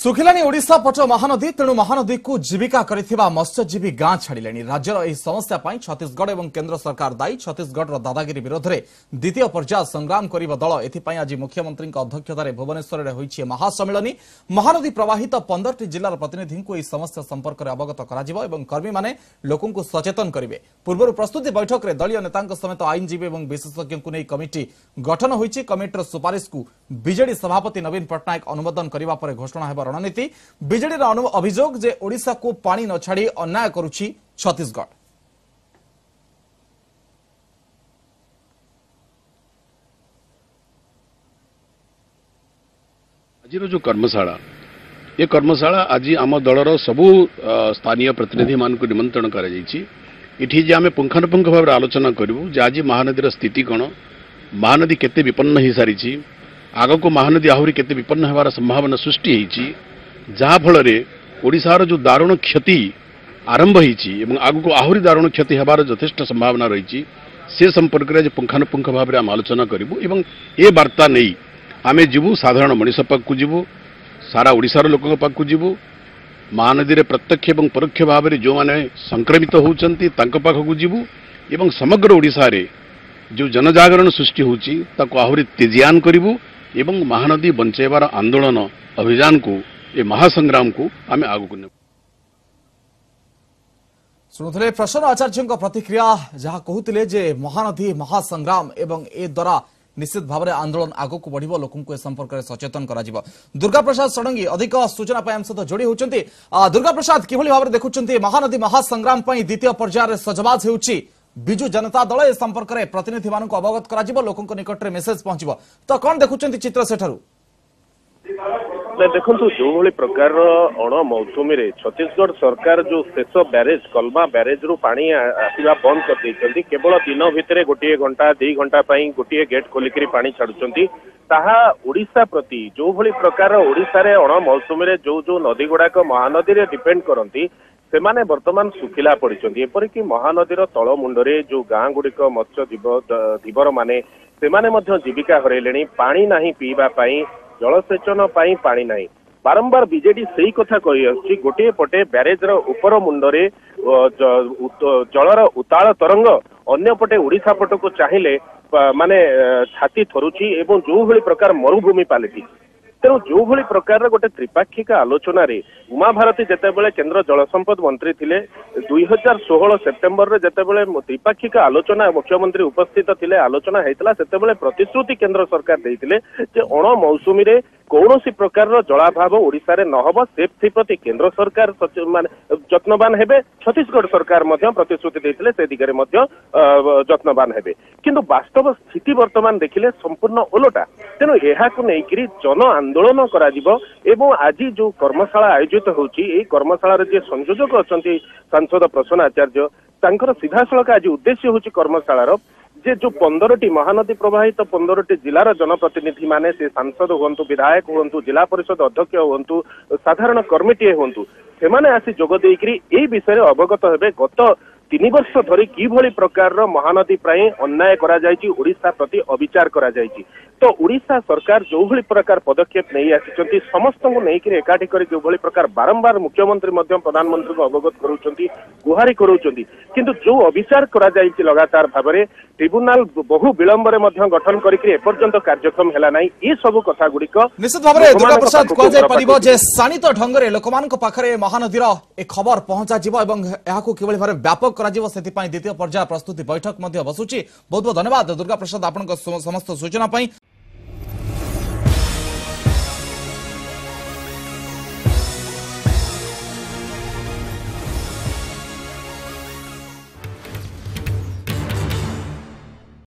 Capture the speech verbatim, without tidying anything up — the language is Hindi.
सुखिलानी ओडिशा पट महानदी तेणु महानदी को जीविका करिथिबा मत्स्यजीवी गां छाड़िलेनी। राज्यर एही समस्या पई छत्तीसगढ़ एवं केंद्र सरकार दायी। छत्तीसगढ़ दादागिरी विरोध में द्वितीय पर्याय संग्राम करिबा दल एथिपई आज मुख्यमंत्री अध्यक्षतार भुवनेश्वर में होईछि महासम्मिलनी। महानदी प्रवाहित पंद्रह जिलार प्रतिनिधि को एही समस्या संपर्क में अवगत कराजिबो एवं कर्मी माने लोकों को सचेतन करिवे। पूर्व प्रस्तुति बैठक में दलीय नेतांक समेत आईनजीवी और विशेषज्ञों को नहीं कमिटी गठन होईछि। कमिटीर सुपारिश को बीजेडी सभापति नवीन पट्टनायक अनुमोदन करबा परे घोषणा हेबा रणनीति। बीजेडी अभियोग जे ओडिशा को पानी न छाड़ी अन्याय करुछि छत्तीसगढ़। आज जो कर्मशाला ये कर्मशाला आज आम दलर सबू स्थानीय प्रतिनिधि मान को निमंत्रण कर आम पुंखानुपुंख भाव आलोचना करूँ जे आज महानदीर स्थिति कौन, महानदी केते विपन्न हो सारी, आग को महानदी आहरी केते विपन्न होवार संभावना सृष्टि होती, जहाँ फल ओडिशार जो दारुण क्षति आरंभ होती आग को आहरी दारुण क्षति होवार यथेष्ट संभावना रही से संपर्क में पुंखानुपुंख भाव आम आलोचना करूँ। एवं ए वार्ता नहीं आम जीवु साधारण मनीष पाक जीवु, सारा ओडिशार लोकों पाक जीवु, महानदी प्रत्यक्ष एवं परोक्ष भाव में जो मैंने संक्रमित होती पाखक जीवु एवं समग्र ओडिशा रे जो जनजागरण सृष्टि होची ताको आहरी तेजियान करिवु एवं महानदी बंचाइबार आंदोलन अभियान को ए महासंग्राम को आम आगु ने शुणुले प्रसन्न आचार्य प्रतिक्रिया जहाँ कहते जे महानदी महासंग्राम एवं ए द्वारा निश्चित भाव में आंदोलन आगक बढ़ लोक संपर्क में सचेतन कर। दुर्गा प्रसाद षडंगी अधिक सूचना आम सहित जोड़ी होती। दुर्गा प्रसाद किभली भाव में देखुं महानदी महासंग्राम द्वितीय पर्यायर सजबाज होउछि बिजु जनता दल ए संपर्क में प्रतिनिधि मान अवगत कर लोक निकट में मेसेज पहुंचब तो कौन देखुं चित्र सेठारु देखु जो भाई प्रकार अण मौसुमी छत्तीसगढ़ सरकार जो शेष ब्यारेज कलमा ब्यारेज रु पानी आसवा बंद कर देइछन्ती। केवल दिन भितर गोटे घंटा दुई घंटा गोटे गेट खोलिक पानी छाड़ुंट ताहा ओडिशा प्रति जो भाई प्रकार ओडिशा रे अण मौसुमी जो जो नदी गुड़ाक महानदी रे डिपेंड करती से माने वर्तमान सुखिला पड़ती। एपरिक महानदीर तल मुंडरे जो गाँ गुड़िक मत्स्य धीवर माने से माने मध्य जीविका हरैलेनी। पानी नाही पीवा पाई, जलसेचन पाई पानी नाही। बारंबार बीजेडी सही कथा कही आछि। गोटे पटे ब्यारेज उपर मुंडरे जलर उताल तरंग, अन्य पटे ओडिशा पट को चाहिए माने छाती थरुची एवं जो भली प्रकार मरुभूमि पलटि। तेणु जो भली प्रकार गोटे त्रिपाक्षिक आलोचना रे उमा भारती जेतेबेले केंद्र जल संपद मंत्री थिले दुई हजार षोहल सेप्टेम्बर रे जेतेबेले त्रिपाक्षिक आलोचना मुख्यमंत्री उपस्थित थिले आलोचना हेतला सेतेबेले प्रतिश्रुति केंद्र सरकार देइथिले जे अण मौसुमी रे कौनसी प्रकार जलाभाव ओडिशा रे न हबो सेफ्टी प्रति केंद्र सरकार माने जत्नवान हेबे। छत्तीसगढ़ सरकार मध्य प्रतिश्रुति देइथिले से दिगरे मध्य जत्नवान हेबे, किंतु वास्तव स्थिति वर्तमान देखिले संपूर्ण ओलटा। तेणु एहाकु नेइकरी जन आंदोलन करा जिवो एवं आज जो कर्मशाला आयोजित होची ए कर्मशाला रे जे संयोजक अछंती सांसद प्रसन्न आचार्य तांकर सीधासलख आज उद्देश्य होची कर्मशालार जे जो पंद्रह महानदी प्रवाहित पंद्रह जिलार जनप्रतिनिधि माने से सांसद हुंतु, विधायक हुंतु, जिला परिषद अध्यक्ष हुंतु, साधारण कर्मीटीए हुंतु से माने आसी जोग देइकरी ए विषय अवगत हेबे गत तीन वर्ष धरी किभली प्रकार महानदी प्राय अन्याय करा जायछि, ओडिशा प्रति अविचार करा जायछि। तो ओडिशा सरकार जो भली प्रकार पदक्षेप नहीं आसिचंती समस्त को नहीं एकाठी कर जो भली प्रकार बारंबार मुख्यमंत्री मध्य प्रधानमंत्री को अवगत करूचंती, गुहारी करूचंती, किंतु जो अविचार करा जायछि लगातार भाव में ट्रिब्यूनाल बहु विलंब रे मध्य गठन करिकरी एपर्यंत कार्यक्रम हेला नाही। ए सब कथा गुडिक निश्चित भाव में दुर्गा प्रसाद कह जाय परिबो जे शानित ढंग रे लोकमान को पाखरे महानदीर ए खबर पहुंचा जिवो एवं एहाकू किभली भाव व्यापक करा जिवो सेति पई द्वितीय पर्याय प्रस्तुति बैठक मध्य बसुची। बहुत बहुत धन्यवाद दुर्गा प्रसाद आपन समस्त सूचना पई।